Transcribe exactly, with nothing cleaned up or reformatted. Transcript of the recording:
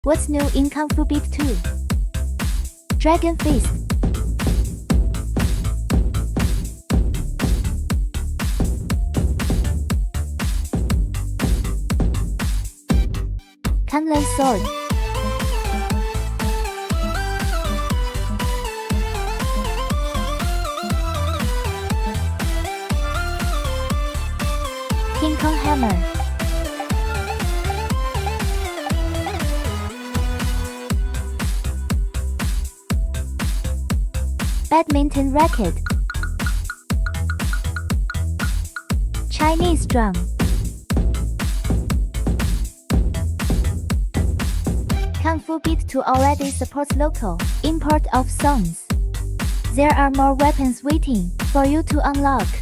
What's new in KungFu Beat two? Dragon Fist. Kunlun Sword. King Kong Hammer. Badminton Racket. Chinese Drum. KungFu Beat two already supports local import of songs. There are more weapons waiting for you to unlock.